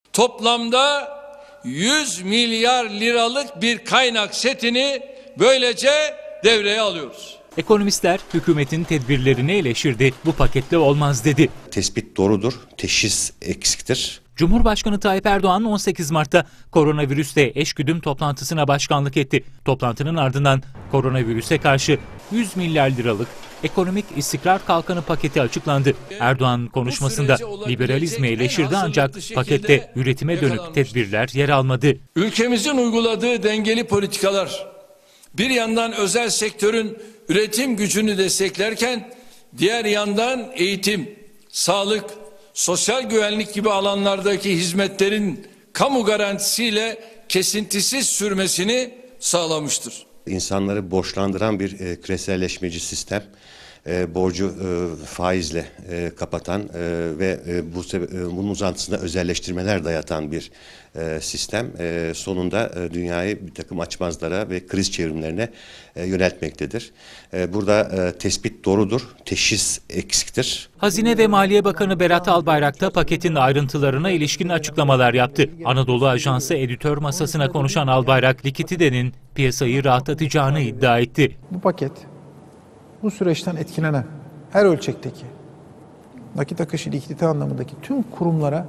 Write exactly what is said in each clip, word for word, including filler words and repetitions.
Toplamda yüz milyar liralık bir kaynak setini böylece devreye alıyoruz. Ekonomistler hükümetin tedbirlerini eleştirdi. Bu paketle olmaz dedi. Tespit doğrudur, teşhis eksiktir. Cumhurbaşkanı Tayyip Erdoğan on sekiz Mart'ta koronavirüste eşgüdüm toplantısına başkanlık etti. Toplantının ardından koronavirüse karşı yüz milyar liralık ekonomik istikrar kalkanı paketi açıklandı. Erdoğan konuşmasında liberalizmi eleştirdi ancak pakette üretime dönük tedbirler yer almadı. Ülkemizin uyguladığı dengeli politikalar bir yandan özel sektörün üretim gücünü desteklerken diğer yandan eğitim, sağlık, sosyal güvenlik gibi alanlardaki hizmetlerin kamu garantisiyle kesintisiz sürmesini sağlamıştır. İnsanları borçlandıran bir e, küreselleşmeci sistem, e, borcu e, faizle e, kapatan e, ve e, bu e, bunun uzantısında özelleştirmeler dayatan bir e, sistem e, sonunda e, dünyayı bir takım açmazlara ve kriz çevrimlerine e, yöneltmektedir. E, burada e, tespit doğrudur, teşhis eksiktir. Hazine ve Maliye Bakanı Berat Albayrak da paketin ayrıntılarına ilişkin açıklamalar yaptı. Anadolu Ajansı editör masasına konuşan Albayrak, likiditenin piyasayı rahatlatacağını iddia etti. Bu paket, bu süreçten etkilenen her ölçekteki nakit akışı likidite anlamındaki tüm kurumlara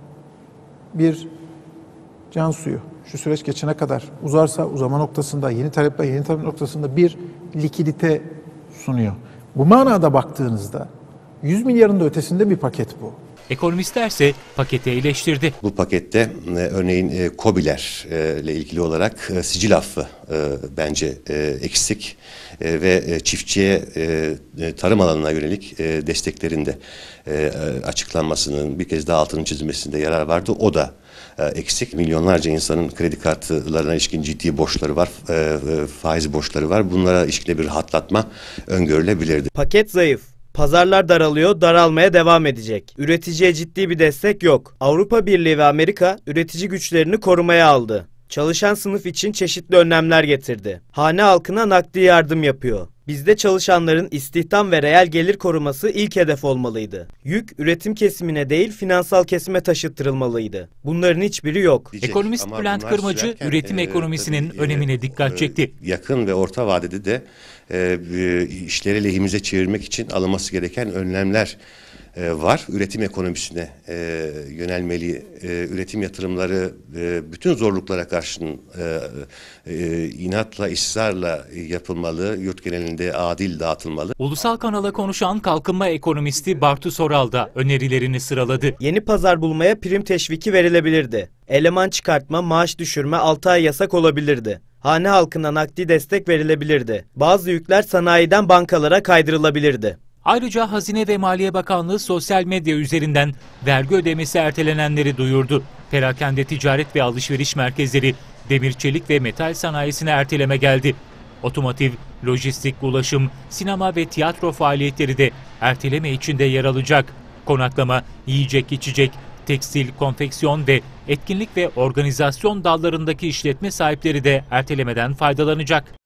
bir can suyu, şu süreç geçene kadar uzarsa uzama noktasında, yeni talepler yeni talep noktasında bir likidite sunuyor. Bu manada baktığınızda yüz milyarın da ötesinde bir paket bu. Ekonomistler ise paketi eleştirdi. Bu pakette e, örneğin e, KOBİ'ler e, ile ilgili olarak e, sicil affı e, bence e, eksik e, ve e, çiftçiye e, tarım alanına yönelik e, desteklerin de e, açıklanmasının bir kez daha altının çizilmesinde yarar vardı. O da e, eksik. Milyonlarca insanın kredi kartlarına ilişkin ciddi borçları var, e, e, faiz borçları var. Bunlara ilişkin bir rahatlatma öngörülebilirdi. Paket zayıf. Pazarlar daralıyor, daralmaya devam edecek. Üreticiye ciddi bir destek yok. Avrupa Birliği ve Amerika üretici güçlerini korumaya aldı. Çalışan sınıf için çeşitli önlemler getirdi. Hane halkına nakdi yardım yapıyor. Bizde çalışanların istihdam ve reel gelir koruması ilk hedef olmalıydı. Yük üretim kesimine değil finansal kesime taşıttırılmalıydı. Bunların hiçbiri yok. Ekonomist Ama Bülent Kırmacı sürerken, üretim e, ekonomisinin tabii, önemine dikkat e, çekti. Yakın ve orta vadede de e, işleri lehimize çevirmek için alınması gereken önlemler e, var. Üretim ekonomisine e, yönelmeli, e, üretim yatırımları e, bütün zorluklara karşın e, e, inatla, ısrarla yapılmalı, yurt genelinde adil dağıtılmalı. Ulusal kanala konuşan kalkınma ekonomisti Bartu Soral da önerilerini sıraladı. Yeni pazar bulmaya prim teşviki verilebilirdi. Eleman çıkartma, maaş düşürme altı ay yasak olabilirdi. Hane halkına nakdi destek verilebilirdi. Bazı yükler sanayiden bankalara kaydırılabilirdi. Ayrıca Hazine ve Maliye Bakanlığı sosyal medya üzerinden vergi ödemesi ertelenenleri duyurdu. Perakende ticaret ve alışveriş merkezleri, demir çelik ve metal sanayisine erteleme geldi. Otomotiv, lojistik, ulaşım, sinema ve tiyatro faaliyetleri de erteleme içinde yer alacak. Konaklama, yiyecek içecek, tekstil, konfeksiyon ve etkinlik ve organizasyon dallarındaki işletme sahipleri de ertelemeden faydalanacak.